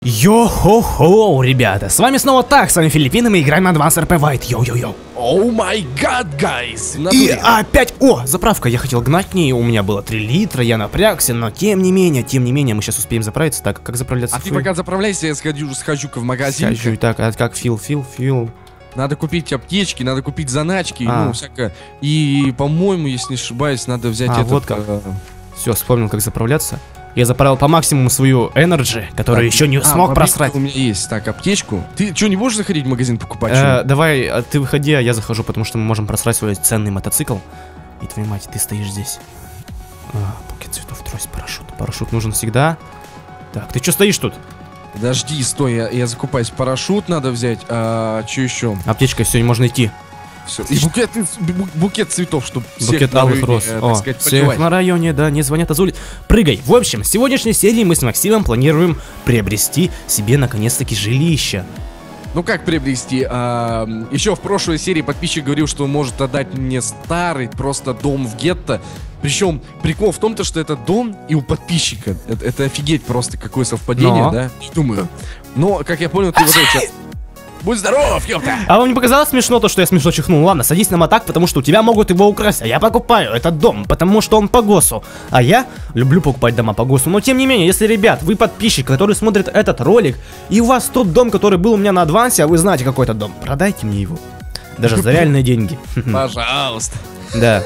Йо-хо-хо, ребята, с вами снова Так, с вами Филиппины, мы играем на Advanced RP White, йо-йо-йо. Оу май гад, гайс! И опять, заправка, я хотел гнать к ней, у меня было 3 литра, я напрягся, но тем не менее, мы сейчас успеем заправиться. Так, как заправляться? А ты пока заправляйся, я схожу-ка в магазин. Схожу, так, а как Фил? Надо купить аптечки, надо купить заначки, ну, всякое. И, по-моему, если не ошибаюсь, надо взять этот... вот как. Все, вспомнил, как заправляться. Я заправил по максимуму свою энерджи, которую еще не смог просрать. У меня есть, так, аптечку. Ты что, не будешь заходить в магазин покупать? Давай, ты выходи, а я захожу, потому что мы можем просрать свой ценный мотоцикл. И твою мать, ты стоишь здесь. Букет цветов, трость, парашют. Парашют нужен всегда. Так, ты что стоишь тут? Подожди, стой, я закупаюсь. Парашют надо взять, что еще? Аптечка, все, можно идти. Все. И букет цветов, чтобы букет алых роз. Всех на районе, да, не звонят от улиц. Прыгай. В общем, в сегодняшней серии мы с Максимом планируем приобрести себе наконец-таки жилище. Ну как приобрести? Еще в прошлой серии подписчик говорил, что может отдать мне старый просто дом в гетто. Причем прикол в том, что это дом и у подписчика. Это офигеть просто какое совпадение, да? Не думаю. Но, как я понял, ты вот это сейчас... Будь здоров, ёпта! А вам не показалось смешно то, что я смешно чихнул? Ладно, садись на мотак, потому что у тебя могут его украсть. А я покупаю этот дом, потому что он по ГОСу. А я люблю покупать дома по ГОСу. Но тем не менее, если, ребят, вы подписчик, который смотрит этот ролик, и у вас тот дом, который был у меня на адвансе, а вы знаете какой это дом, продайте мне его. Даже за реальные деньги. Пожалуйста. Да.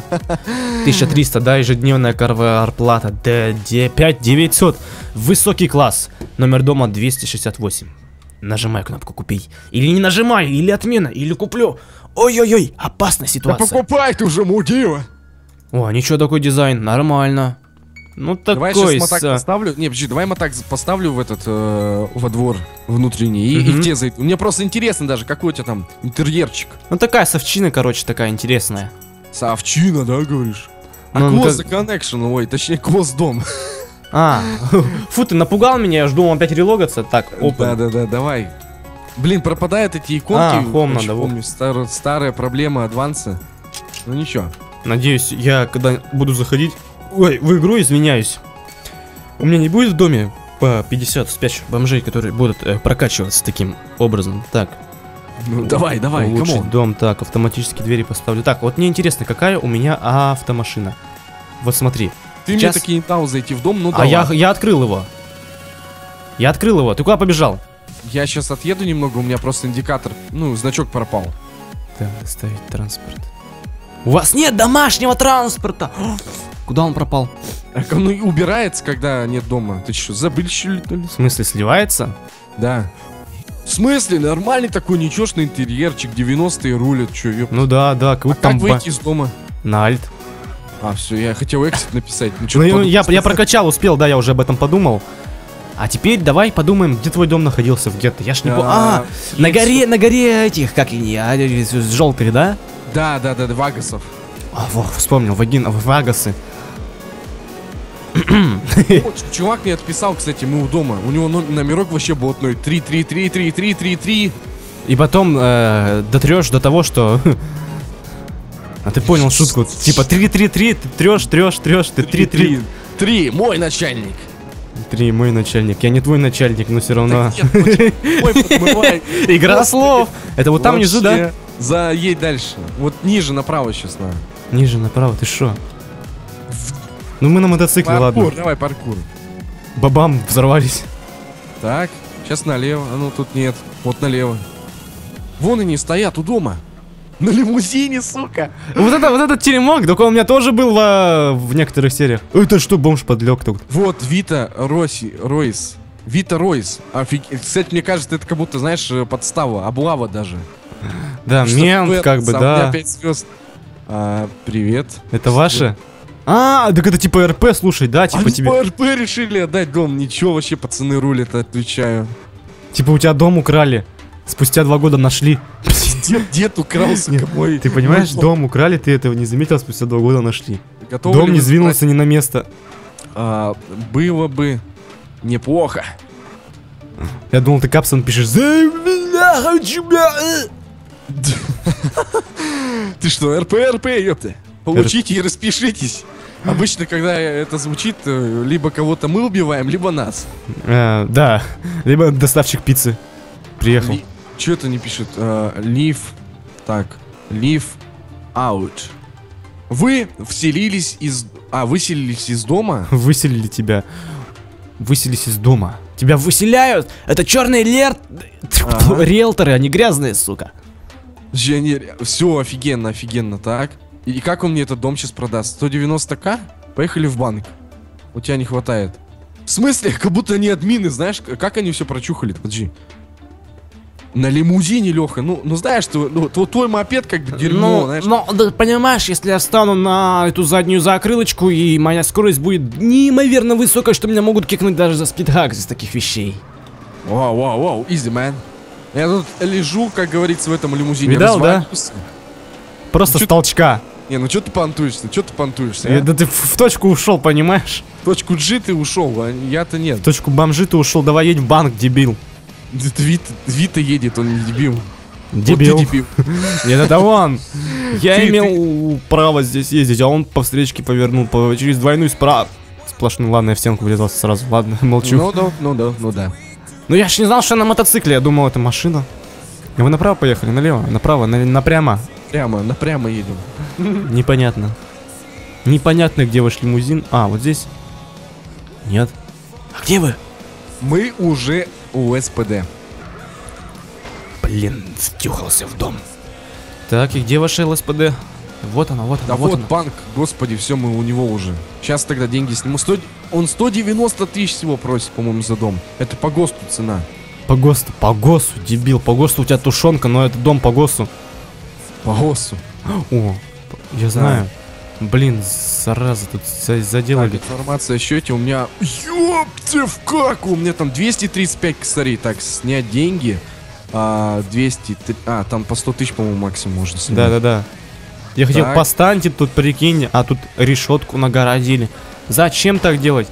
1300, да, ежедневная карварплата. 5900. Высокий класс. Номер дома 268. Нажимай кнопку «Купи». Или не нажимай, или отмена, или куплю. Ой-ой-ой, опасная ситуация. Да покупай ты уже, мудила. О, ничего, такой дизайн, нормально. Ну такой. Давай я сейчас мотак поставлю. Не, подожди, давай мотак поставлю в этот, во двор внутренний. И где зайду. Мне просто интересно даже, какой у тебя там интерьерчик. Ну такая совчина, короче, такая интересная. Совчина, да, говоришь? А Close the Connection, ой, точнее, Close дом. Фу, ты напугал меня, я жду опять релогаться. Так, опа. Да, давай. Блин, пропадают эти иконки. Хом надо, помню, старая проблема адванса. Ну ничего. Надеюсь, я когда буду заходить в игру, извиняюсь, у меня не будет в доме по 50 спящих бомжей, которые будут прокачиваться таким образом. Так. Ну давай, улучшить дом, так, автоматические двери поставлю. Так, вот мне интересно, какая у меня автомашина. Вот смотри. Ты мне таки не дал зайти в дом, ну да. Я открыл его. Ты куда побежал? Я сейчас отъеду немного, у меня просто индикатор, ну, значок пропал. Так, доставить транспорт. У вас нет домашнего транспорта! Куда он пропал? Он убирается, когда нет дома. Ты что, забыли, что ли? В смысле, сливается? Да. В смысле? Нормальный такой ничешный интерьерчик, 90-е рулят, чё, ёпта. Ну да, как выйти из дома? На альт. Все, я хотел эксит написать. Я прокачал, успел, да, я уже об этом подумал. А теперь давай подумаем, где твой дом находился в гетто. Я ж не помню. На горе этих, как они, желтых, да? Да, Вагасов. Вспомнил, Вагасы. Чувак мне отписал, кстати, мы у дома. У него номерок вообще блатной. 3. И потом дотрешь до того, что... А ты понял шутку? Типа 3, ты трешь, ты 3. 3, мой начальник. 3, мой начальник. Я не твой начальник, но все равно. Игра слов. Это вот там внизу, да? Заедь дальше. Вот ниже направо сейчас надо. Ниже направо, ты шо? Ну мы на мотоцикле, ладно. Давай паркур. Бабам, взорвались. Так, сейчас налево. А ну тут нет. Вот налево. Вон они стоят у дома. На лимузине, сука. Вот этот теремок, только он у меня тоже был в некоторых сериях. Это что, бомж подлег тут? Вот, Вита Ройс. Вита Ройс. Кстати, мне кажется, это как будто, знаешь, подстава, облава даже. Да, мент, как бы, да. 5 звезд. Привет. Это ваше? Так это типа РП, слушай, да? Типа тебе... РП решили отдать дом. Ничего, вообще, пацаны рулят, отвечаю. Типа у тебя дом украли. Спустя 2 года нашли. Дед укрался, мой. Ты понимаешь, дом украли, ты этого не заметил, спустя 2 года нашли. Дом не сдвинулся ни на место. Было бы неплохо. Я думал, ты капсон пишешь. Ты что, РП, ёпта. Получите и распишитесь. Обычно, когда это звучит, либо кого-то мы убиваем, либо нас. Да, либо доставщик пиццы приехал. Че это не пишет? Leave. Так, leave out. Вы выселились из дома? Выселили тебя. Выселились из дома. Тебя выселяют! Это черные риэлторы, они грязные, сука. Все, офигенно, офигенно, так. И как он мне этот дом сейчас продаст? 190к? Поехали в банк. У тебя не хватает. В смысле? Как будто они админы, знаешь? Как они все прочухали? Подожди. На лимузине, Леха. Ну знаешь, твой мопед как бы дерьмо, знаешь. Но, да, понимаешь, если я встану на эту заднюю закрылочку, и моя скорость будет неимоверно высокая, что меня могут кикнуть даже за спидхак из таких вещей. Вау, easy, man. Я тут лежу, как говорится, в этом лимузине. Видал, да? Просто с толчка. Не, ну что ты понтуешься? Да ты в точку ушел, понимаешь? В точку G ты ушел, а я-то нет. В точку бомжи ты ушел, давай едь в банк, дебил. Вита едет, он не дебил. Дебил. Вот ты дебил. Нет, это он. Я имел право здесь ездить, а он по встречке повернул через двойную сплошную. Ладно, я в стенку врезался сразу. Ладно, молчу. Ну да. Ну я ж не знал, что я на мотоцикле, я думал, это машина. И вы направо поехали, налево, направо, напрямо. Напрямо едем. Непонятно. Непонятно, где ваш лимузин. А, вот здесь? Нет. А где вы? Мы уже у СПД. Блин, втюхался в дом. Так, и где ваше ЛСПД? Вот оно, вот оно, Да вот вот оно. банк, господи, все, мы у него уже. Сейчас тогда деньги сниму. Он 190 тысяч всего просит, по-моему, за дом. Это по ГОСТу цена. По ГОСТу, дебил. По ГОСТу у тебя тушенка, но это дом по ГОСТу. По ГОСТу. О, я знаю. Блин, зараза, тут заделали. Так, информация о счете у меня... Ёпте в как! У меня там 235 косарей. Так, снять деньги. 200... там по 100 тысяч, по-моему, максимум можно снять. Да. Я хотел Так. постаньте тут, прикинь, а тут решетку нагородили. Зачем так делать?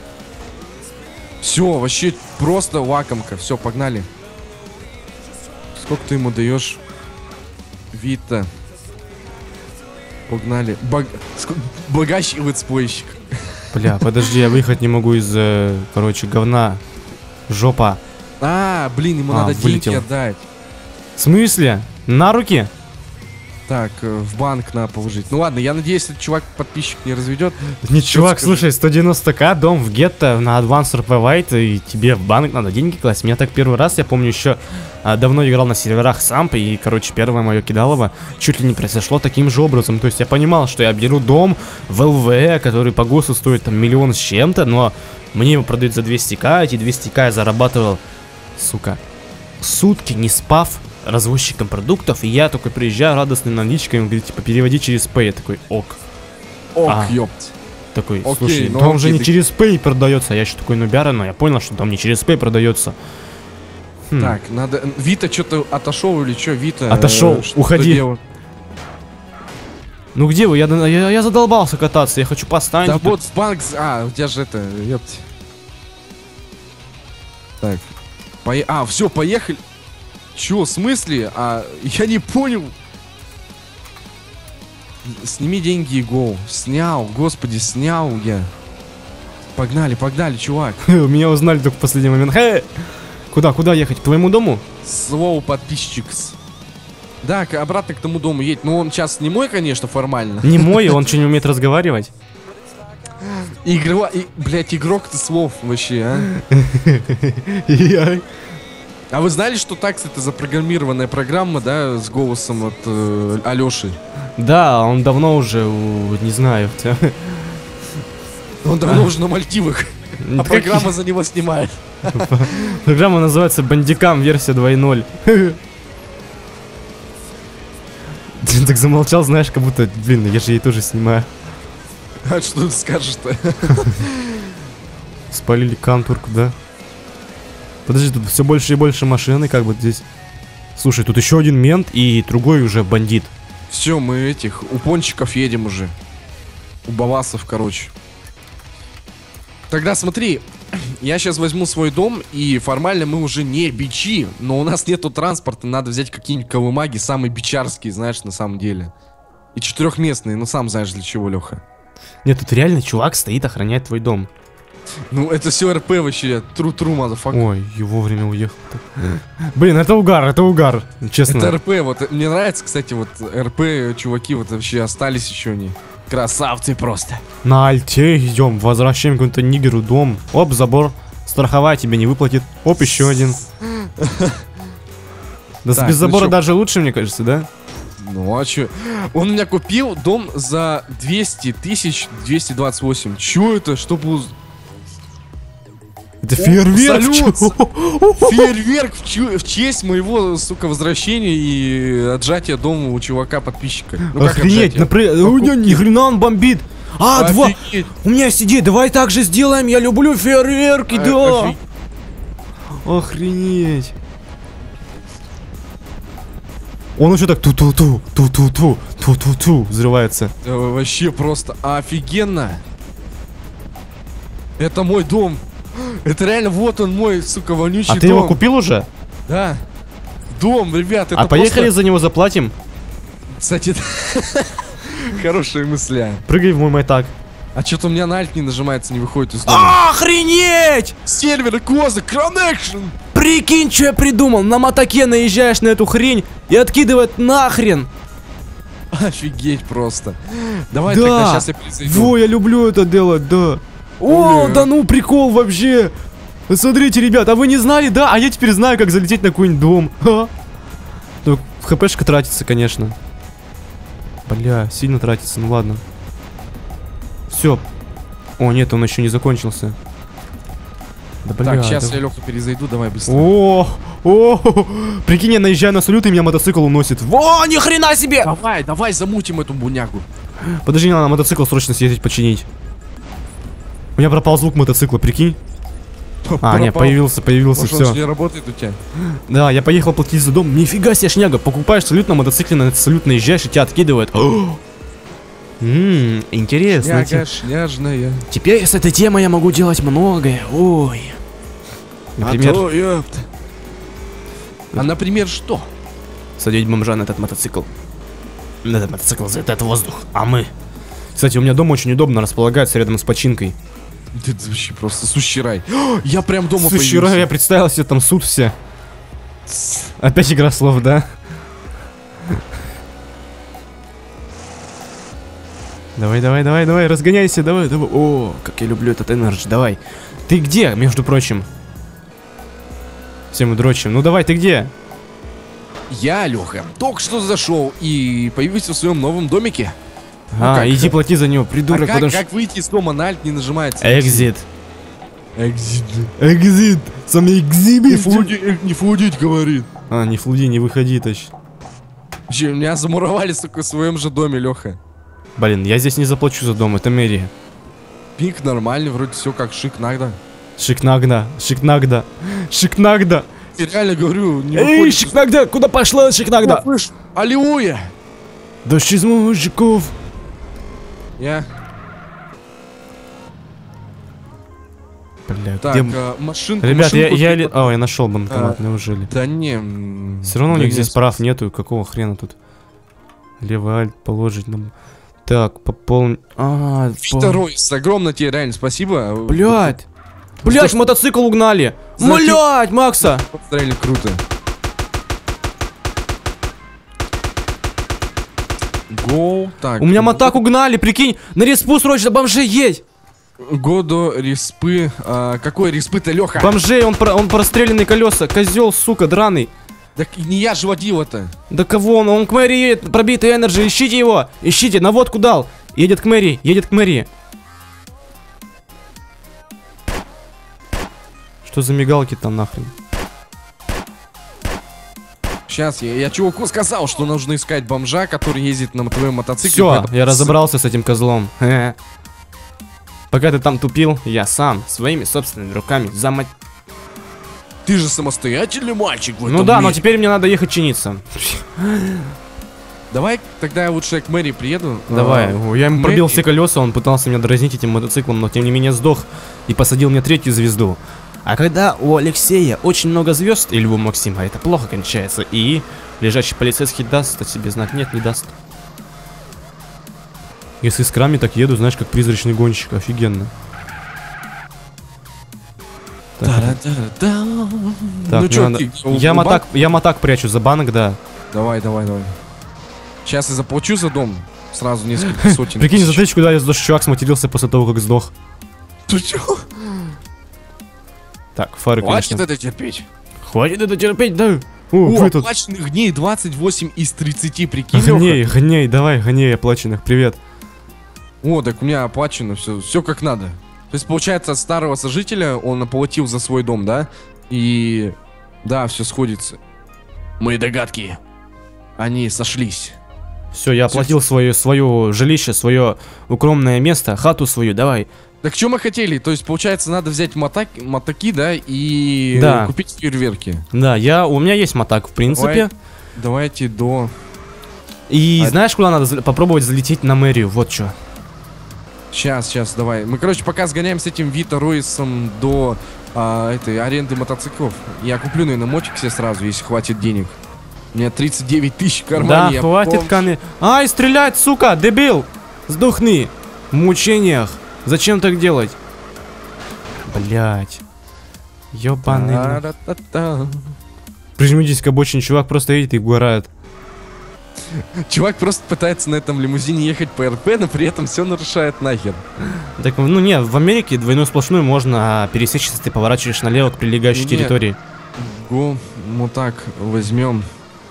Все, вообще просто лакомка. Все, погнали. Сколько ты ему даешь? Вита. Погнали. Богачий летсплейщик. Бля, подожди, я выехать не могу из, короче, говна. Жопа. Блин, ему надо вылетел. деньги отдать. В смысле? На руки? Так, в банк надо положить. Ну ладно, я надеюсь, этот чувак-подписчик не разведет. Не, чувак, скажи. слушай, 190к, дом в гетто на Advanced Provide, и тебе в банк надо деньги класть. Меня так первый раз, я помню, еще давно играл на серверах Самп, и, короче, первое мое кидалово чуть ли не произошло таким же образом. То есть я понимал, что я беру дом в ЛВ, который по ГОСу стоит там 1 миллион с чем-то, но мне его продают за 200к, эти 200к я зарабатывал, сука, сутки не спав развозчиком продуктов, и я только приезжаю радостный наличкой, он говорит, типа, переводи через Pay, я такой, ок. Ёпть. Такой, Окей, слушай, ну дом же окей, не через Pay продается, я еще такой нубяра, но я понял, что там не через Pay продается. Так, надо... Вита что-то отошел или что? Вита... Отошел, уходи. Делал? Ну где вы? Я задолбался кататься, я хочу поставить. Да вот в банк... у тебя же это... Ёпть. Так. Все, поехали. Чё, в смысле? Я не понял. Сними деньги и go. Снял, господи, снял я. Погнали, чувак. Меня узнали только в последний момент. Куда ехать? К твоему дому? Слово подписчик. Да, обратно к тому дому едь. Но он сейчас не мой, конечно, формально. Не мой, он что, не умеет разговаривать? Блять, игрок ты слов вообще, а? А вы знали, что такс это запрограммированная программа, да, с голосом от Алёши? Да, он давно уже, не знаю. Он давно уже на Мальдивах, а программа за него снимает. Программа называется Bandicam версия 2.0. Ты так замолчал, знаешь, как будто, блин, я же ей тоже снимаю. А что ты скажешь-то? Спалили контурку, да? Подожди, тут все больше и больше машины, как бы здесь. Слушай, тут еще один мент и другой уже бандит. Все, мы у пончиков едем уже. У бавасов, короче. Тогда смотри, я сейчас возьму свой дом, и формально мы уже не бичи, но у нас нету транспорта, надо взять какие-нибудь колымаги, самые бичарские, знаешь, на самом деле. И 4-местные, ну сам знаешь для чего, Леха. Нет, тут реально чувак стоит, охраняет твой дом. Ну, это все РП вообще. Тру-тру, мазафак. Ой, и вовремя уехал. Блин, это угар, честно. Это РП, вот мне нравится, кстати, вот РП, чуваки, вот вообще остались еще не. Красавцы просто. На альте идем, возвращаем какому-то нигеру дом. Оп, забор. Страховая тебе не выплатит. Оп, еще один. Да Так, без ну забора чё? даже лучше, мне кажется, да? Ну а чё? Он у меня купил дом за 200 228. Чё это? Что было? Это фейерверк. салют! чё? Фейерверк в честь моего, сука, возвращения и отжатия дома у чувака-подписчика. Ну, как Охренеть, отжатие? ни хрена он бомбит. А, два. Офигеть. У меня сидит, давай так же сделаем, я люблю фейерверки, да. Офигеть. Охренеть. Он еще так ту-ту-ту взрывается. Да, вообще просто офигенно. Это мой дом. Это реально вот он мой, сука, вонючий А дом. ты его купил уже? Да. Дом, ребят, это А поехали просто... за него заплатим? Кстати, хорошая мысля. Прыгай в мой майтак. А что-то у меня на альт не нажимается, не выходит из дома. Охренеть! Сервер, козы, connection. Прикинь, что я придумал. На мотоке наезжаешь на эту хрень и откидывает нахрен. Офигеть просто. Давай Да. тогда сейчас я призайду. Во, я люблю это делать, да. О, Бля. да ну прикол вообще. Смотрите, ребят, а вы не знали, да? А я теперь знаю, как залететь на какой-нибудь дом. Ха. Ну, хпшка тратится, конечно. Бля, сильно тратится, ну ладно. Все. О, нет, он еще не закончился. Да, бля, Так, сейчас да- я, Леха, перезайду, давай быстро. О, прикинь, я наезжаю на салют, и меня мотоцикл уносит. Во, ни хрена себе! Давай замутим эту бунягу. Подожди, надо на мотоцикл срочно съездить починить. У меня пропал звук мотоцикла, прикинь. А, нет, появился, Может, он же все. не работает у тебя? Да, я поехал платить за дом. Нифига себе, шняга. Покупаешь салют на мотоцикле, на этот салют наезжаешь, и тебя откидывает. Интересно. Шняга, шняжная. Теперь с этой темой я могу делать многое. Ой. Например, А, например, что? садить бомжа на этот мотоцикл. На этот мотоцикл за этот воздух. А мы. Кстати, у меня дом очень удобно располагается рядом с починкой. Это вообще просто сущий рай. Я прям дома Слушай, я появился. представил себе там суд все. Опять игра слов, да? Давай, разгоняйся, давай. О, как я люблю этот энерджи, давай. Ты где, между прочим? Все мы дрочим. Ну давай, ты где? Я, Леха, только что зашел и появился в своем новом домике. А, как? иди плати за него, А придурок, потому как выйти из дома на альт не нажимается? Экзит. Экзит. Экзит. Сам экзибит. Не фудить, говорит. А, не флуди, не выходи, точно. Че, меня замуровали, сука, в своем же доме, Леха. Блин, я здесь не заплачу за дом, это мэрия. Пик нормальный, вроде все как шик нагда. Шикнагда. Я реально говорю, не Эй, выходит. Шикнагда, куда пошла Шикнагда? Аллилуйя! Дождь из мужиков. Я. Бля, Так, где... машинку. Ребят, машинку я... тут- О, я нашел банкомат, неужели? Да не. Все равно у да них нет. здесь прав нету, какого хрена тут? Левый альт положить нам. Так, пополнить... Второй, огромное тебе реально спасибо. Блять! Блять, мотоцикл угнали! Зачем? Блять, Макса! Это реально круто. Гоу, так. У меня мотак угнали, прикинь! На респу срочно бомжей едь! Годо, респы. Какой респы-то, Леха? Бомжей, он простреленный колеса, козел, сука, драный. Так не я же водил-то. Да кого он? Он к мэрии едет, пробитый энерджи, ищите его! Ищите, наводку дал! Едет к мэрии, Что за мигалки там нахрен? Сейчас, я чуваку сказал, что нужно искать бомжа, который ездит на твоем мотоцикле. Все, поэтому я разобрался с этим козлом. Пока ты там тупил, я сам своими собственными руками Ты же самостоятельный мальчик в Ну этом да, но мире. теперь мне надо ехать чиниться. Давай тогда я лучше к мэрии приеду. Давай, я ему пробил Мэрии. все колеса, он пытался меня дразнить этим мотоциклом, но тем не менее сдох и посадил мне 3-ю звезду. А когда у Алексея очень много звезд, или у Максима, это плохо кончается, и лежачий полицейский даст о себе знать, нет, не даст. Я с искрами так еду, знаешь, как призрачный гонщик. Офигенно. Так, Ну чё, надо- ты, я мотак прячу за банк, да. Давай. Сейчас я заплачу за дом. Сразу несколько сотен. Прикинь, тысяч. смотри, куда я сдох, чувак сматерился после того, как сдох. Ты чё? Так, фары, Хватит конечно. это терпеть. Хватит это терпеть, да. О, О, вы тут. оплаченных дней 28 из 30, прикинь, Лёха? Гней, давай, гней оплаченных, привет. О, так у меня оплачено все как надо. То есть, получается, от старого сожителя он оплатил за свой дом, да? И да, все сходится. Мои догадки, они сошлись. Все, я оплатил свое жилище, свое укромное место, хату свою, давай. Так что мы хотели? То есть, получается, надо взять мотаки, да, и Да. купить фейерверки. Да, у меня есть мотак, в принципе. Давайте до... И знаешь, куда надо попробовать залететь на мэрию? Вот что. Сейчас, давай. Мы, короче, пока сгоняем с этим Вита Ройсом до этой аренды мотоциклов. Я куплю, наверное, мотик себе сразу, если хватит денег. У меня 39 тысяч в кармане. Да, я хватит помню. камень. Ай, стрелять, сука, дебил! Сдохни! В мучениях. Зачем так делать? Блять. Ёбаный. Та-ра-та-та. Прижмитесь к обочине, чувак просто едет и угорает. Чувак просто пытается на этом лимузине ехать по РП, но при этом все нарушает нахер. Так, ну не, в Америке двойную сплошную можно пересечь, если ты поворачиваешь налево к прилегающей Не. территории. Го, вот так возьмем.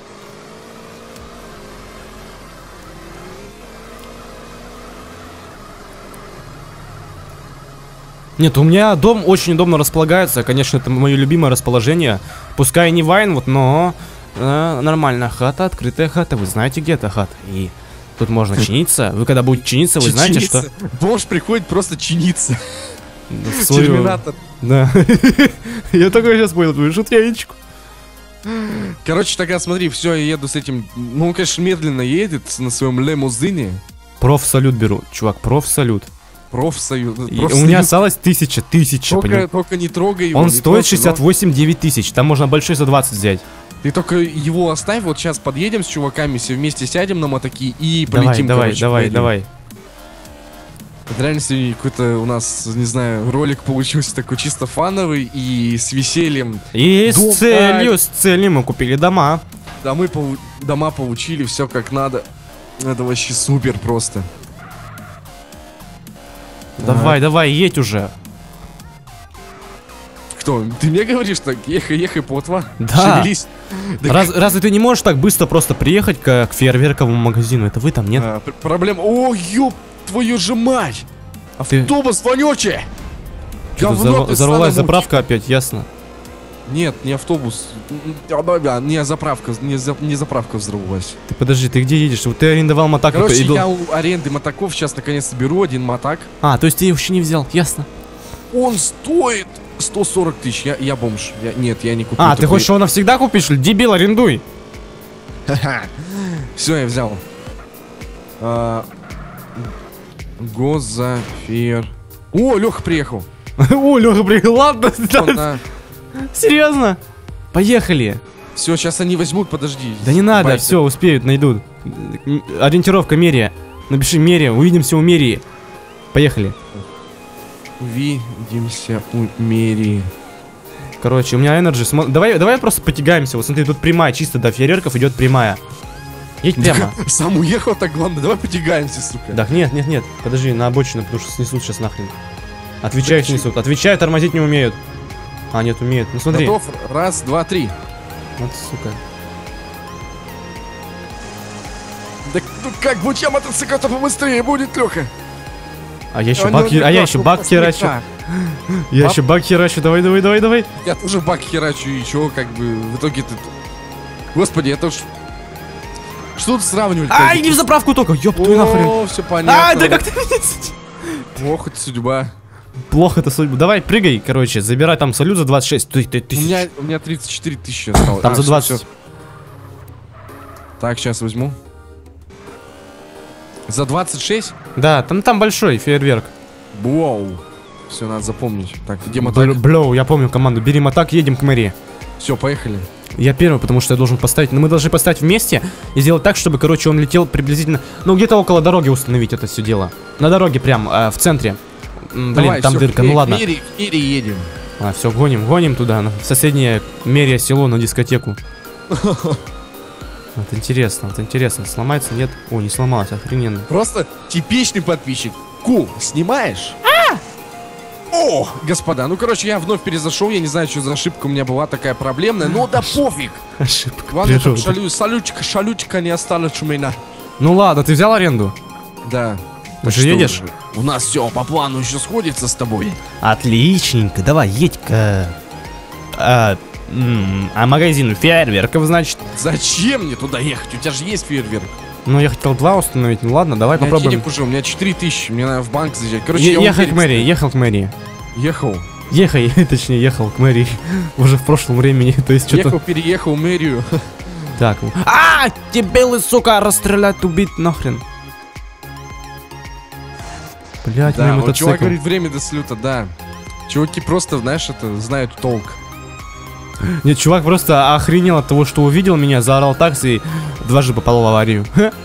Нет, у меня дом очень удобно располагается. Конечно, это мое любимое расположение. Пускай не Вайн, вот, но нормальная хата, открытая хата. Вы знаете, где эта хата. И тут можно чиниться. Вы когда будете чиниться, вы знаете, что... Бомж приходит просто чиниться. в свою- Терминатор. Да. Я только сейчас понял твою шутеечку. Короче, тогда смотри, все, я еду с этим. Ну, он, конечно, медленно едет на своем лимузине. Профсалют беру. Чувак, профсалют. Профсоюз. И у меня осталось тысяча, понимаешь? Только не трогай его. Он не стоит трогай, 68-9 тысяч. Там можно большой за 20 взять. Ты только его оставь, вот сейчас подъедем с чуваками, все вместе сядем на мотоки и Давай, полетим, короче, поедем. давай. Это реально сегодня какой-то у нас, не знаю, ролик получился такой чисто фановый и с весельем. И Дом, с целью мы купили дома. Да, мы дома получили, все как надо. Это вообще супер просто. Давай, едь уже. Кто? Ты мне говоришь так? Ехай, плотва. Да. Шевелись. Да Разве ты не можешь так быстро просто приехать к фейерверковому магазину? Это вы там, нет? проблема. О, ёб твою же мать! Автобус вонючий! Говно ты Взорвалась стану заправка опять, ясно. Нет, не автобус. Не заправка, не заправка взорвалась. Ты подожди, ты где едешь? Вот ты арендовал мотак. Короче, и дол- я у аренды мотаков сейчас наконец-то беру один мотак. А, то есть ты его еще не взял, ясно. Он стоит 140 тысяч. Я бомж. Нет, я не куплю. А, ты хочешь его навсегда купить, что ли? Дебил, арендуй. Все, я взял. Гозафир. О, Леха приехал. О, Леха приехал, ладно. Серьезно? Поехали. Все, сейчас они возьмут, подожди. Да не надо, Байки. все, успеют, найдут. Ориентировка Мерия. Напиши Мерия, увидимся у Мерии. Поехали. Увидимся у Мерии. Короче, у меня энерджи. Давай просто потягаемся. Вот смотри, тут прямая, чисто до фейерверков идет прямая. Едь прямо. Сам уехал, так главное. Давай потягаемся, сука. Так, нет. Подожди, на обочину, потому что снесут сейчас нахрен. Отвечаю, снесут. Отвечаю, тормозить не умеют. А, нет, умеют. Ну смотри. Готов? Раз, два, три. Вот, сука. Да ну как, будь я мотоцикл-то побыстрее будет, Леха. А я еще бак херачу. Я еще бак херачу. Давай. Я тоже бак херачу, и чё, как бы, в итоге ты... Господи, это уж... Что тут сравнивать? Ай, не в заправку только, ёб твою нахрен. О, все понятно. Ай, да как ты меня... Ох, это судьба. Плохо это судьба. Давай, прыгай, короче, забирай там салют за 26 У тысяч. меня 34 тысячи осталось. Там за всё, 20. всё. Так, сейчас возьму. За 26? Да, там большой фейерверк. Воу. Все, надо запомнить. Так, где мотак? Блоу, я помню команду. Бери мотак, едем к мэрии. Все, поехали. Я первый, потому что я должен поставить. Но мы должны поставить вместе и сделать так, чтобы, короче, он летел приблизительно. Ну, где-то около дороги установить это все дело. На дороге прям, в центре. Блин, Давай, там всё, дырка, ну ладно. В мире едем. Все, гоним туда, в соседнее мерие село на дискотеку. Вот интересно, сломается, нет? О, не сломалось, охрененно. Просто типичный подписчик. Ку, снимаешь? О, господа, ну короче, я вновь перезашел, я не знаю, что за ошибка у меня была такая проблемная, но да пофиг. Ошибка Главное, чтобы природы. шалючка не осталась у меня. Ну ладно, ты взял аренду? Да. Ты же едешь? У нас все по плану еще сходится с тобой. Отличненько, давай, едь-ка. А магазин фейерверков, значит? Зачем мне туда ехать? У тебя же есть фейерверк. Ну, я хотел 2 установить, ну ладно, давай попробуем. Денег уже, у меня 4000, мне надо в банк заезжать. Короче, Ехал к мэрии. Ехал. Точнее, ехал к мэрии. Уже в прошлом времени, то есть что-то... Ехал, переехал мэрию. Так. Дебилы, сука, расстрелять, убить нахрен. Блять, Да, мой вот чувак мотоцикл. говорит, время до слета, да. Чуваки просто, знаешь, это знают толк. Нет, чувак просто охренел от того, что увидел меня, заорал такси и дважды попал в аварию.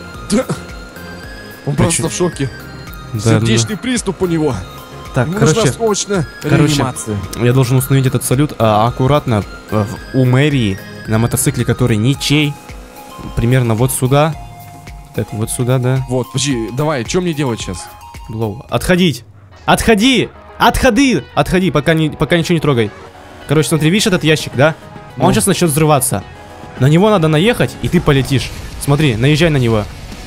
Он просто в шоке. Да, Сердечный приступ у него. Так, Ему нужна короче, срочно реанимация. я должен установить этот салют аккуратно у мэрии на мотоцикле, который ничей. Примерно вот сюда. Так, вот сюда, да. Вот, подожди, давай, что мне делать сейчас? Блоу. Отходить! Отходи! Отходи, пока ничего не трогай. Короче, смотри, видишь этот ящик, да? Он сейчас начнет взрываться. На него надо наехать, и ты полетишь. Смотри, наезжай на него.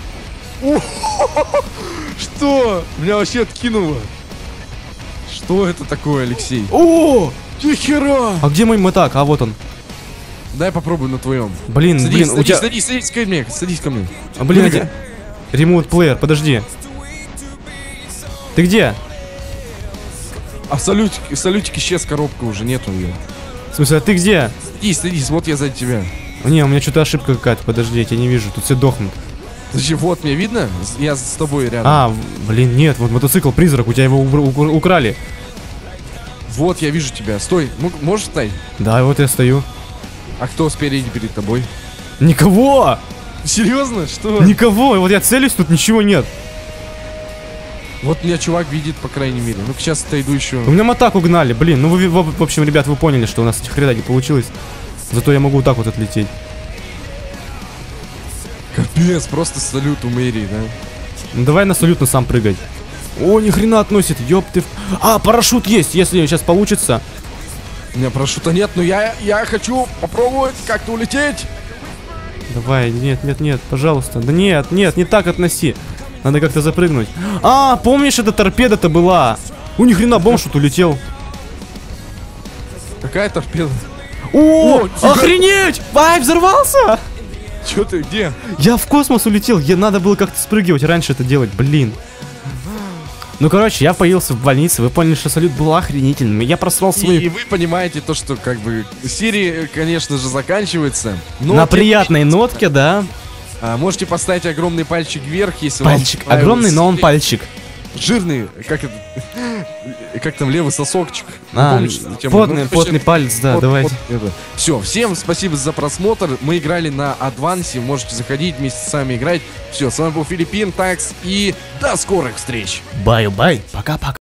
Что? Меня вообще откинуло. Что это такое, Алексей? О! Нихера! А где мой мотак? А вот он. Дай попробую на твоем. Блин, у тебя... Садись ко мне. Блин, ремоут плеер, подожди. Ты где? А салютик исчез, коробка уже, нету ее. В смысле, а ты где? Садись, вот я сзади тебя. Не, у меня что-то ошибка какая-то, подожди, я тебя не вижу, тут все дохнут. Подожди, вот, меня видно? Я с тобой рядом. Блин, нет, вот мотоцикл-призрак, у тебя его украли. Вот, я вижу тебя. Стой, можешь встать? Да, вот я стою. А кто спереди перед тобой? Никого! Серьезно? Что? Никого, вот я целюсь, тут ничего нет. Вот меня чувак видит, по крайней мере. Ну-ка, сейчас отойду еще. У меня мотак угнали, блин. Ну, вы, в общем, ребят, вы поняли, что у нас хрена не получилось. Зато я могу вот так вот отлететь. Капец, просто салют у мэрии, да? Ну, давай на салютно сам прыгать. О, ни хрена относит, ёб ты. Парашют есть, если сейчас получится. У меня парашюта нет, но я хочу попробовать как-то улететь. Давай, нет, пожалуйста. Да нет, не так относи. Надо как-то запрыгнуть. Помнишь, эта торпеда-то была? Ни хрена, бомж тут улетел. Какая торпеда? О, охренеть! Взорвался! Чё ты, где? Я в космос улетел, надо было как-то спрыгивать, раньше это делать, блин. Ну, короче, я появился в больнице, вы поняли, что салют был охренительным, я просрал свою... И вы понимаете то, что, как бы, серия, конечно же, заканчивается. Но на приятной нотке, да. Можете поставить огромный пальчик вверх, если пальчик, огромный, но он пальчик. Жирный, как там, левый сосокчик. Потный палец, да, давайте. Все, всем спасибо за просмотр. Мы играли на адвансе, можете заходить вместе с нами играть. Все, с вами был Филиппин, Такс, и до скорых встреч. Бай-бай, пока-пока.